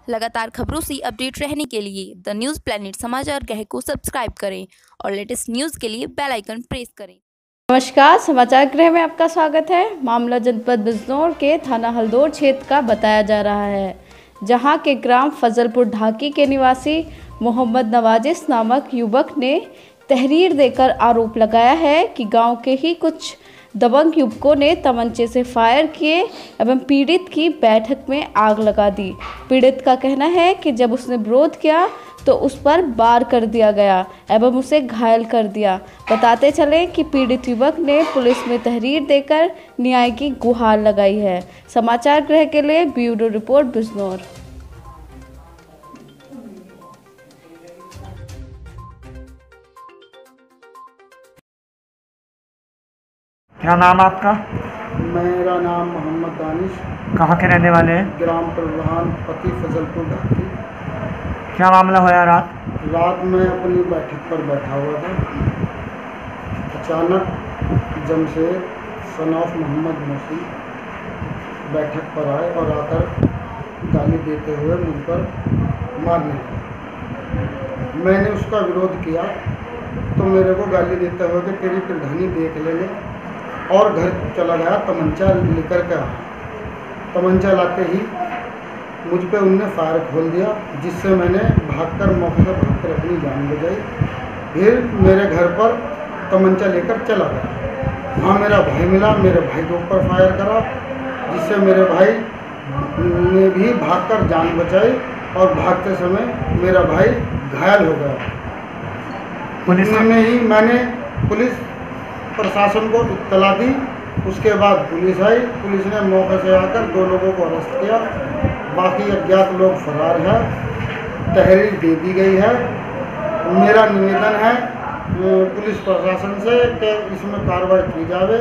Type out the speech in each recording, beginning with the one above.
लगातार खबरों से अपडेट रहने के लिए द न्यूज़ प्लैनेट समाचार गृह को सब्सक्राइब करें और लेटेस्ट न्यूज़ के लिए बेल आइकन प्रेस करें। नमस्कार, समाचार गृह में आपका स्वागत है। मामला जनपद बिजनौर के थाना हल्दौर क्षेत्र का बताया जा रहा है, जहां के ग्राम फजलपुर ढाकी के निवासी मोहम्मद नवाजिस नामक युवक ने तहरीर देकर आरोप लगाया है कि गांव के ही कुछ दबंग युवकों ने तमंचे से फायर किए एवं पीड़ित की बैठक में आग लगा दी। पीड़ित का कहना है कि जब उसने विरोध किया तो उस पर वार कर दिया गया एवं उसे घायल कर दिया। बताते चले कि पीड़ित युवक ने पुलिस में तहरीर देकर न्याय की गुहार लगाई है। समाचार गृह के लिए ब्यूरो रिपोर्ट बिजनौर। क्या नाम आपका? मेरा नाम मोहम्मद दानिश। कहाँ के रहने वाले हैं? ग्राम प्रधान पति फजलपुर ढाकी। क्या मामला होया रात? रात में अपनी बैठक पर बैठा हुआ था। अचानक जमशेद सन ऑफ मोहम्मद मोसी बैठक पर आए और आकर गाली देते हुए मुझ पर मारने लगे। मैंने उसका विरोध किया तो मेरे को गाली देते हुए कि तेरी प्रधानी देख लेंगे, और घर चला गया तमंचा लेकर के आया। तमंचा लाते ही मुझ पे उनने फायर खोल दिया, जिससे मैंने भागकर मौके से भागकर अपनी जान बचाई। फिर मेरे घर पर तमंचा लेकर चला गया। वहाँ मेरा भाई मिला, मेरे भाई के ऊपर फायर करा, जिससे मेरे भाई ने भी भागकर जान बचाई और भागते समय मेरा भाई घायल हो गया। पुलिस में ही मैंने पुलिस प्रशासन को इत्तला दी। उसके बाद पुलिस आई। पुलिस ने मौके से आकर 2 लोगों को अरेस्ट किया। बाकी अज्ञात लोग फरार हैं। तहरीर दे दी गई है। मेरा निवेदन है पुलिस प्रशासन से कि इसमें कार्रवाई की जावे।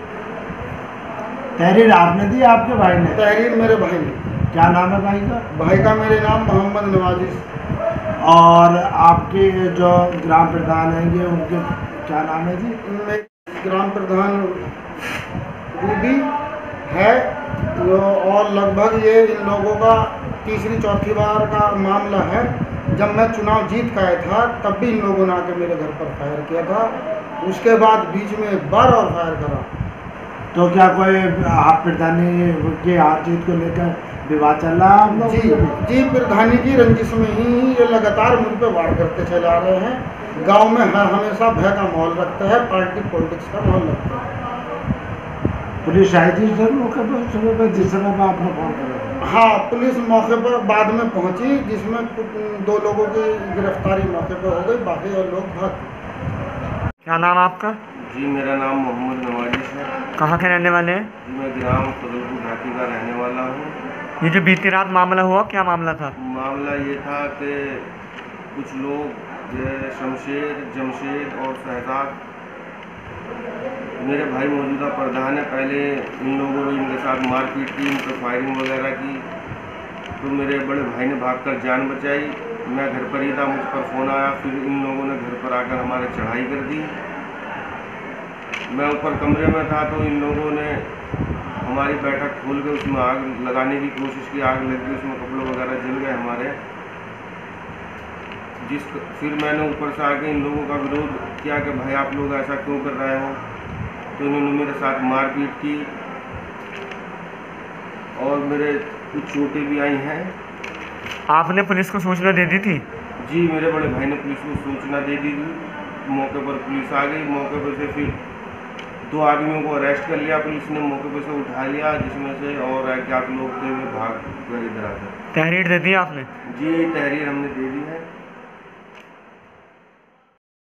तहरीर आपने दी, आपके भाई ने? तहरीर मेरे भाई ने। क्या नाम है भाई का? भाई का मेरे नाम मोहम्मद नवाजिस। और आपके जो ग्राम प्रधान हैं ये उनके क्या नाम है जी? ग्राम प्रधान रूबी है और लगभग ये इन लोगों का तीसरी चौथी बार का मामला है। जब मैं चुनाव जीत का आया था तब भी इन लोगों ने आके मेरे घर पर फायर किया था। उसके बाद बीच में एक बार और फायर करा। तो क्या कोई आप प्रधानी के हार जीत को लेकर विवाद चल रहा है? जी, प्रधानी की रंजिश में ही ये लगातार मुझ पर वार करते चले आ रहे हैं। गांव में हमेशा भय का माहौल रखते हैं, पार्टी पॉलिटिक्स का माहौल रखते हैं। पुलिस आई थी सर मौके पर जिस समय पर आपने फोन करा? हाँ, पुलिस मौके पर बाद में पहुंची, जिसमें 2 लोगों की गिरफ्तारी मौके पर हो गई, बाकी और लोग भाग। क्या नाम आपका? जी, मेरा नाम मोहम्मद नवाजिस है। कहाँ के रहने वाले हैं? मैं ग्राम फजलपुर ढाकी का रहने वाला हूँ। ये जो बीती रात मामला हुआ, क्या मामला था? मामला ये था कि कुछ लोग शमशेर, जमशेद और शहजाद, मेरे भाई मौजूदा प्रधान है, पहले इन लोगों ने इनके साथ मारपीट की, इन पर फायरिंग वगैरह की। तो मेरे बड़े भाई ने भागकर जान बचाई। मैं घर पर ही था, मुझ पर फ़ोन आया। फिर इन लोगों ने घर पर आकर हमारे चढ़ाई कर दी। मैं ऊपर कमरे में था तो इन लोगों ने हमारी बैठक खोल के उसमें आग लगाने की कोशिश की। आग लग गई, उसमें कपड़े वगैरह जल गए हमारे। फिर मैंने ऊपर से आके इन लोगों का विरोध किया कि भाई आप लोग ऐसा क्यों कर रहे हो। तो इन्होंने मेरे साथ मारपीट की और मेरे कुछ चोटें भी आई हैं। आपने पुलिस को सूचना दे दी थी? जी, मेरे बड़े भाई ने पुलिस को सूचना दे दी थी। मौके पर पुलिस आ गई। मौके पर से फिर 2 आदमियों को अरेस्ट कर लिया पुलिस ने, मौके पर से उठा लिया, जिसमें से और अज्ञात लोग थे वे भाग गए इधर आकर। तहरीर दे दी आपने? जी, तहरीर हमने दे दी है।